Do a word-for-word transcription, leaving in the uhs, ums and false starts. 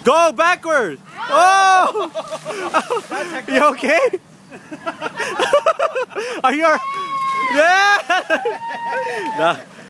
Go backwards. Oh! You okay? Are you? Yeah. No.